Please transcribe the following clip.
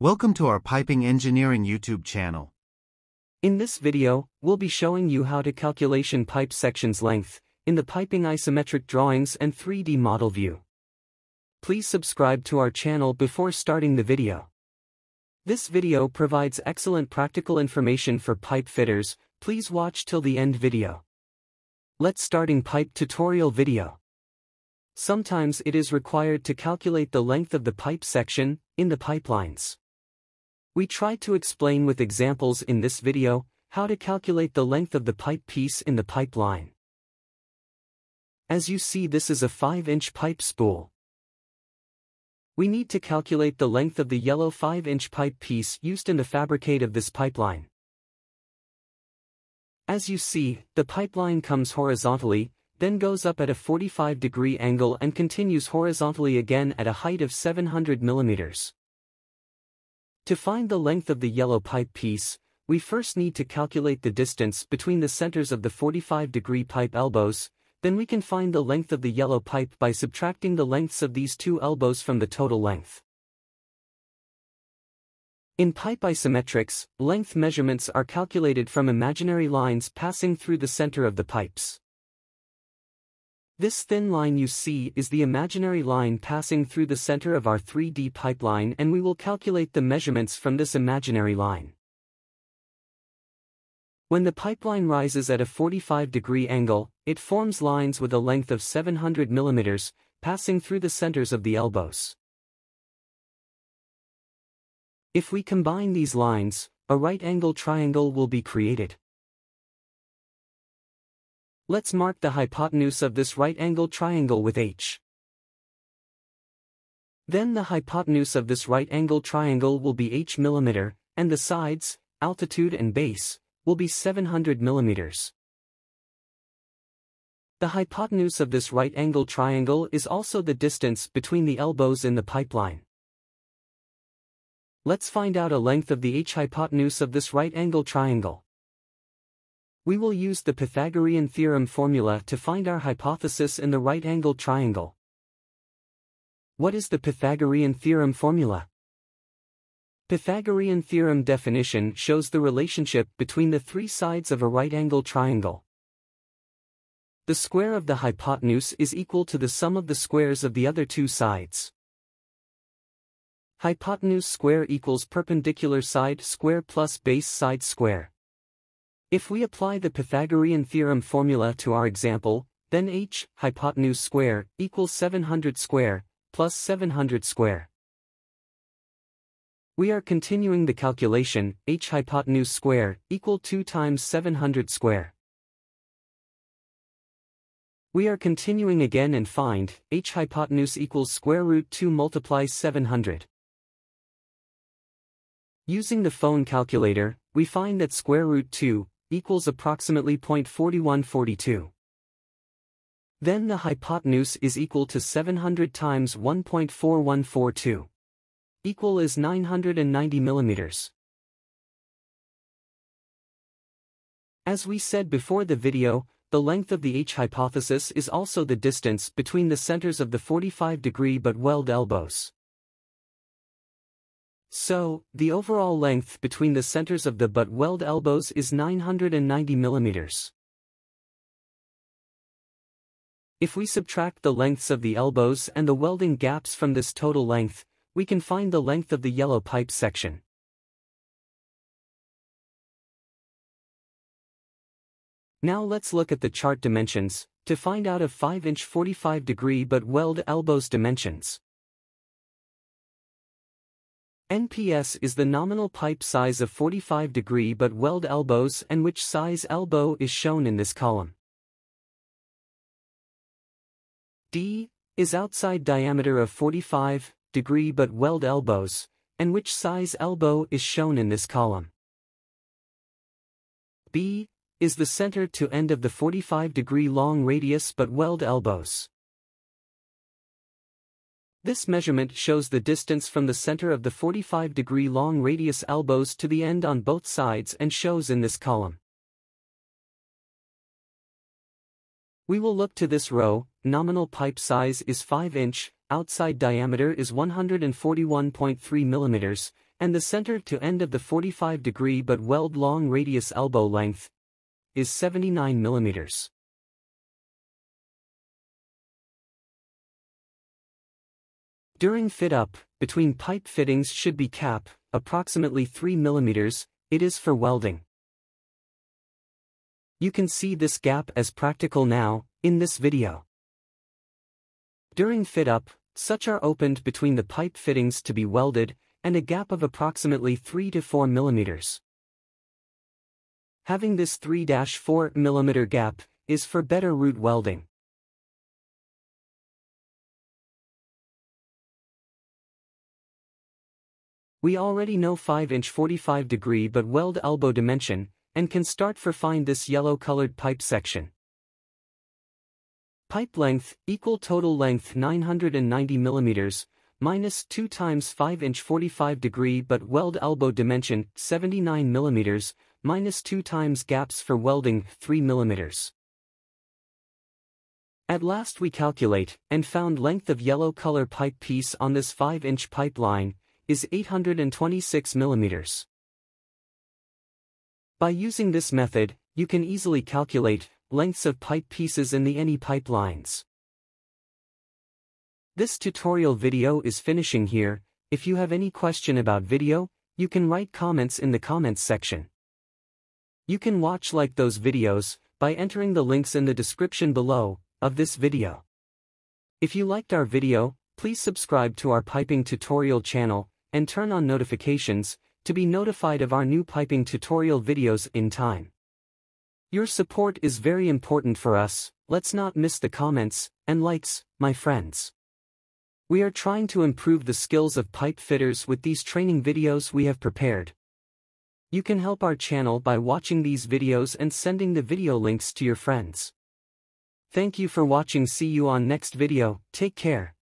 Welcome to our Piping Engineering YouTube channel. In this video, we'll be showing you how to calculation pipe sections length in the piping isometric drawings and 3D model view. Please subscribe to our channel before starting the video. This video provides excellent practical information for pipe fitters. Please watch till the end video. Let's starting pipe tutorial video. Sometimes it is required to calculate the length of the pipe section in the pipelines. We try to explain with examples in this video how to calculate the length of the pipe piece in the pipeline. As you see, this is a 5-inch pipe spool. We need to calculate the length of the yellow 5-inch pipe piece used in the fabricate of this pipeline. As you see, the pipeline comes horizontally, then goes up at a 45-degree angle and continues horizontally again at a height of 700 millimeters. To find the length of the yellow pipe piece, we first need to calculate the distance between the centers of the 45-degree pipe elbows. Then we can find the length of the yellow pipe by subtracting the lengths of these two elbows from the total length. In pipe isometrics, length measurements are calculated from imaginary lines passing through the center of the pipes. This thin line you see is the imaginary line passing through the center of our 3D pipeline, and we will calculate the measurements from this imaginary line. When the pipeline rises at a 45-degree angle, it forms lines with a length of 700 millimeters, passing through the centers of the elbows. If we combine these lines, a right-angle triangle will be created. Let's mark the hypotenuse of this right-angle triangle with H. Then the hypotenuse of this right-angle triangle will be H millimeter, and the sides, altitude and base, will be 700 millimeters. The hypotenuse of this right-angle triangle is also the distance between the elbows in the pipeline. Let's find out a length of the H hypotenuse of this right-angle triangle. We will use the Pythagorean Theorem formula to find our hypothesis in the right-angle triangle. What is the Pythagorean Theorem formula? Pythagorean Theorem definition shows the relationship between the three sides of a right-angle triangle. The square of the hypotenuse is equal to the sum of the squares of the other two sides. Hypotenuse square equals perpendicular side square plus base side square. If we apply the Pythagorean Theorem formula to our example, then H hypotenuse square equals 700 square plus 700 square. We are continuing the calculation. H hypotenuse square equal 2 times 700 square. We are continuing again and find H hypotenuse equals square root 2 multiplies 700. Using the phone calculator, we find that square root 2 equals approximately 0.4142. Then the hypotenuse is equal to 700 times 1.4142. Equal is 990 millimeters. As we said before the video, the length of the H hypothesis is also the distance between the centers of the 45-degree butt weld elbows. So, the overall length between the centers of the butt weld elbows is 990 millimeters. If we subtract the lengths of the elbows and the welding gaps from this total length, we can find the length of the yellow pipe section. Now let's look at the chart dimensions to find out a 5-inch 45-degree butt weld elbows dimensions. NPS is the nominal pipe size of 45-degree butt weld elbows, and which size elbow is shown in this column. D is outside diameter of 45-degree butt weld elbows, and which size elbow is shown in this column. B is the center to end of the 45-degree long radius butt weld elbows. This measurement shows the distance from the center of the 45-degree long radius elbows to the end on both sides and shows in this column. We will look to this row. Nominal pipe size is 5 inch, outside diameter is 141.3 millimeters, and the center to end of the 45-degree but weld long radius elbow length is 79 millimeters. During fit-up, between pipe fittings should be cap, approximately 3 millimeters, it is for welding. You can see this gap as practical now, in this video. During fit-up, such are opened between the pipe fittings to be welded, and a gap of approximately 3 to 4 millimeters. Having this 3-4 millimeter gap is for better root welding. We already know 5-inch 45-degree but weld elbow dimension, and can start for find this yellow-colored pipe section. Pipe length equal total length 990 millimeters, minus 2 times 5-inch 45-degree but weld elbow dimension 79 millimeters, minus 2 times gaps for welding 3 millimeters. At last we calculate, and found length of yellow color pipe piece on this 5-inch pipe line is 826 millimeters. By using this method, you can easily calculate lengths of pipe pieces in the any pipe lines. This tutorial video is finishing here. If you have any question about video, you can write comments in the comments section. You can watch like those videos by entering the links in the description below of this video. If you liked our video, please subscribe to our piping tutorial channel and turn on notifications to be notified of our new piping tutorial videos in time. Your support is very important for us. Let's not miss the comments and likes, my friends. We are trying to improve the skills of pipe fitters with these training videos we have prepared. You can help our channel by watching these videos and sending the video links to your friends. Thank you for watching. See you on next video. Take care.